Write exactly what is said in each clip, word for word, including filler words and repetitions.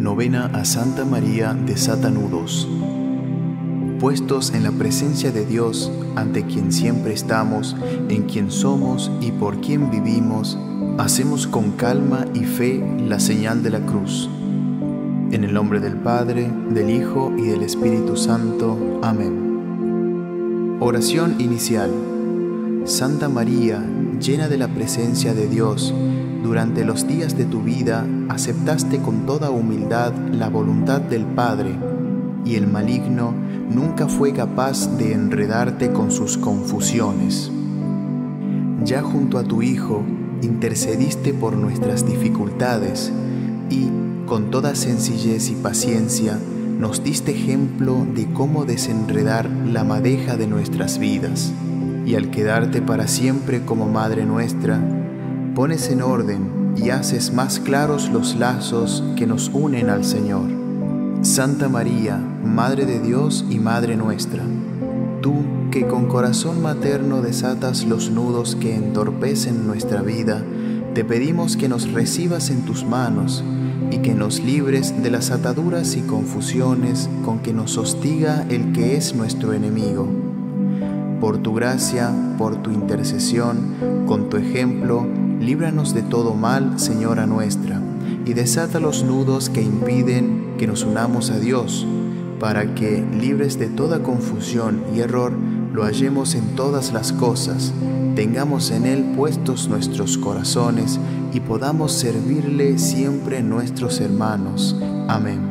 Novena a Santa María desata nudos. Puestos en la presencia de Dios, ante quien siempre estamos, en quien somos y por quien vivimos, hacemos con calma y fe la señal de la cruz. En el nombre del Padre, del Hijo y del Espíritu Santo. Amén. Oración inicial. Santa María, llena de la presencia de Dios, durante los días de tu vida aceptaste con toda humildad la voluntad del Padre, y el maligno nunca fue capaz de enredarte con sus confusiones. Ya junto a tu Hijo intercediste por nuestras dificultades y, con toda sencillez y paciencia, nos diste ejemplo de cómo desenredar la madeja de nuestras vidas. Y al quedarte para siempre como Madre nuestra, pones en orden y haces más claros los lazos que nos unen al Señor. Santa María, Madre de Dios y Madre nuestra, tú que con corazón materno desatas los nudos que entorpecen nuestra vida, te pedimos que nos recibas en tus manos y que nos libres de las ataduras y confusiones con que nos hostiga el que es nuestro enemigo. Por tu gracia, por tu intercesión, con tu ejemplo, líbranos de todo mal, Señora nuestra, y desata los nudos que impiden que nos unamos a Dios, para que, libres de toda confusión y error, lo hallemos en todas las cosas, tengamos en Él puestos nuestros corazones y podamos servirle siempre nuestros hermanos. Amén.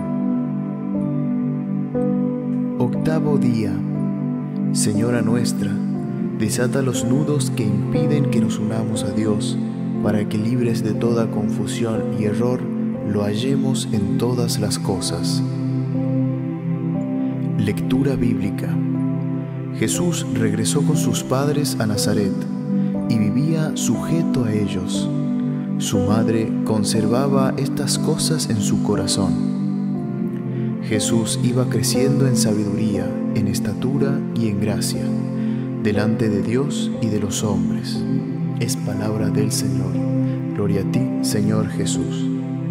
Octavo día. Señora nuestra, desata los nudos que impiden que nos unamos a Dios, para que, libres de toda confusión y error, lo hallemos en todas las cosas. Lectura bíblica. Jesús regresó con sus padres a Nazaret y vivía sujeto a ellos. Su madre conservaba estas cosas en su corazón. Jesús iba creciendo en sabiduría, en estatura y en gracia, delante de Dios y de los hombres. Es palabra del Señor. Gloria a ti, Señor Jesús.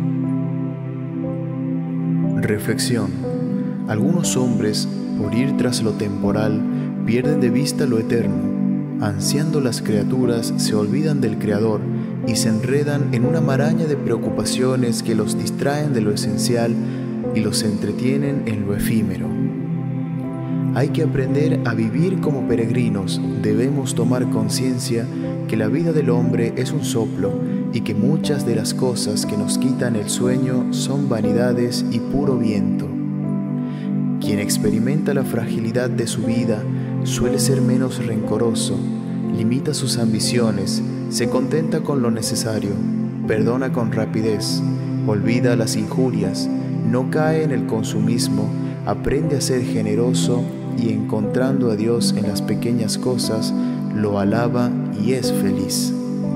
Reflexión. Algunos hombres, por ir tras lo temporal, pierden de vista lo eterno. Ansiando las criaturas, se olvidan del Creador y se enredan en una maraña de preocupaciones que los distraen de lo esencial y los entretienen en lo efímero. Hay que aprender a vivir como peregrinos. Debemos tomar conciencia que la vida del hombre es un soplo y que muchas de las cosas que nos quitan el sueño son vanidades y puro viento. Quien experimenta la fragilidad de su vida suele ser menos rencoroso, limita sus ambiciones, se contenta con lo necesario, perdona con rapidez, olvida las injurias, no cae en el consumismo, aprende a ser generoso y, encontrando a Dios en las pequeñas cosas, lo alaba y es feliz.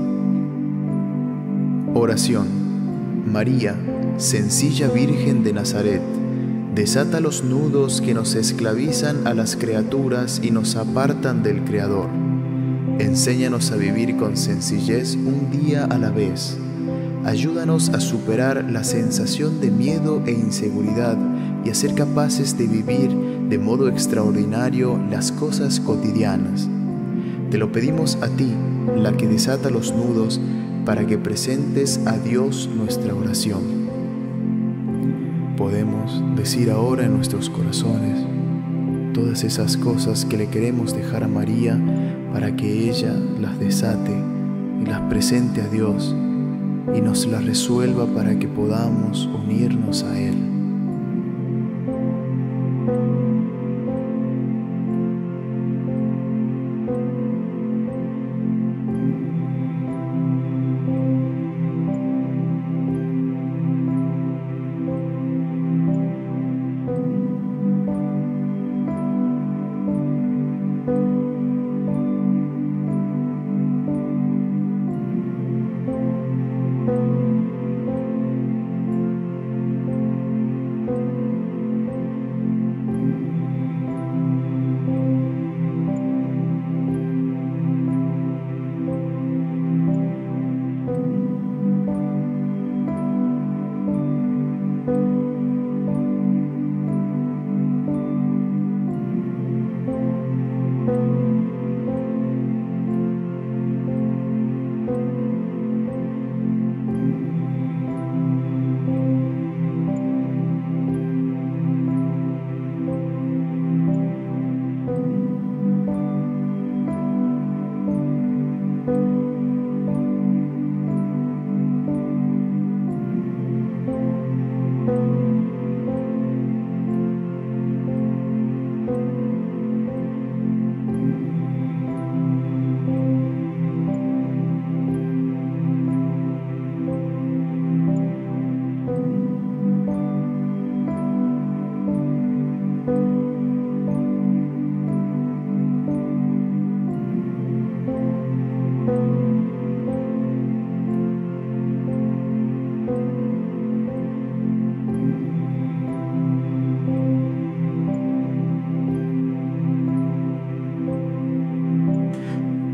Oración. María, sencilla Virgen de Nazaret, desata los nudos que nos esclavizan a las criaturas y nos apartan del Creador. Enséñanos a vivir con sencillez un día a la vez. Ayúdanos a superar la sensación de miedo e inseguridad y a ser capaces de vivir de modo extraordinario las cosas cotidianas. Te lo pedimos a ti, la que desata los nudos, para que presentes a Dios nuestra oración. Podemos decir ahora en nuestros corazones todas esas cosas que le queremos dejar a María para que ella las desate y las presente a Dios y nos las resuelva para que podamos unirnos a Él.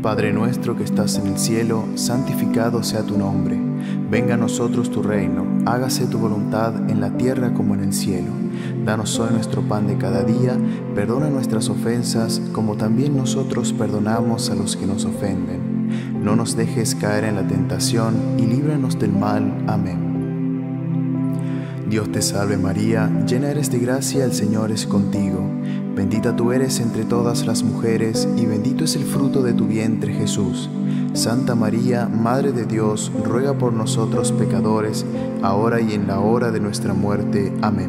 Padre nuestro que estás en el cielo, santificado sea tu nombre. Venga a nosotros tu reino, hágase tu voluntad en la tierra como en el cielo. Danos hoy nuestro pan de cada día, perdona nuestras ofensas, como también nosotros perdonamos a los que nos ofenden. No nos dejes caer en la tentación, y líbranos del mal. Amén. Dios te salve María, llena eres de gracia, el Señor es contigo. Bendita tú eres entre todas las mujeres, y bendito es el fruto de tu vientre, Jesús. Santa María, Madre de Dios, ruega por nosotros pecadores, ahora y en la hora de nuestra muerte. Amén.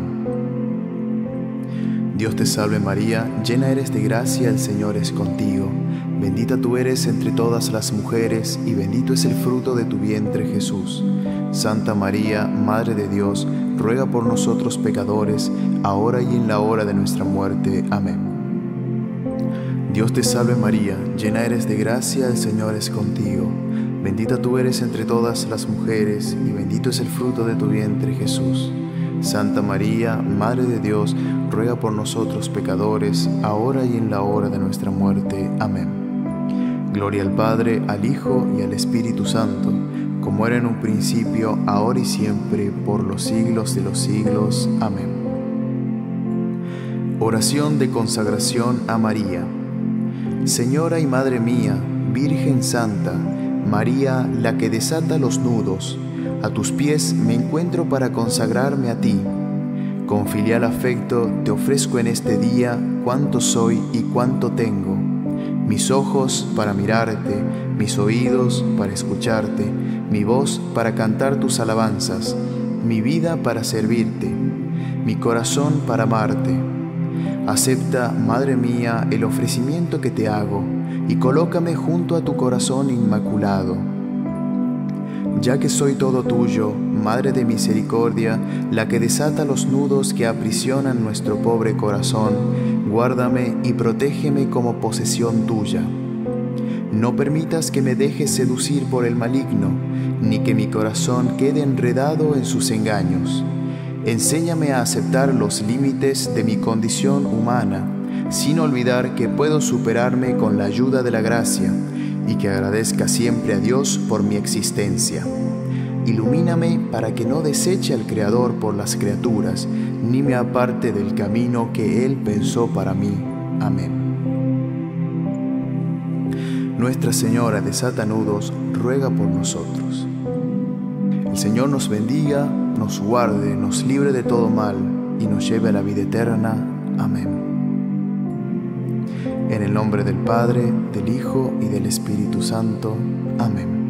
Dios te salve María, llena eres de gracia, el Señor es contigo. Bendita tú eres entre todas las mujeres, y bendito es el fruto de tu vientre, Jesús. Santa María, Madre de Dios, ruega por nosotros pecadores, ahora y en la hora de nuestra muerte. Amén. Dios te salve María, llena eres de gracia, el Señor es contigo. Bendita tú eres entre todas las mujeres, y bendito es el fruto de tu vientre, Jesús. Santa María, Madre de Dios, ruega por nosotros pecadores, ahora y en la hora de nuestra muerte. Amén. Gloria al Padre, al Hijo y al Espíritu Santo, como era en un principio, ahora y siempre, por los siglos de los siglos. Amén. Oración de consagración a María. Señora y Madre mía, Virgen Santa, María, la que desata los nudos, a tus pies me encuentro para consagrarme a ti. Con filial afecto te ofrezco en este día cuánto soy y cuánto tengo. Mis ojos para mirarte, mis oídos para escucharte, mi voz para cantar tus alabanzas, mi vida para servirte, mi corazón para amarte. Acepta, Madre mía, el ofrecimiento que te hago y colócame junto a tu corazón inmaculado. Ya que soy todo tuyo, Madre de misericordia, la que desata los nudos que aprisionan nuestro pobre corazón, guárdame y protégeme como posesión tuya. No permitas que me dejes seducir por el maligno, ni que mi corazón quede enredado en sus engaños. Enséñame a aceptar los límites de mi condición humana, sin olvidar que puedo superarme con la ayuda de la gracia, y que agradezca siempre a Dios por mi existencia. Ilumíname para que no deseche al Creador por las criaturas, ni me aparte del camino que Él pensó para mí. Amén. Nuestra Señora desata nudos, ruega por nosotros. El Señor nos bendiga, nos guarde, nos libre de todo mal y nos lleve a la vida eterna. Amén. En el nombre del Padre, del Hijo y del Espíritu Santo. Amén.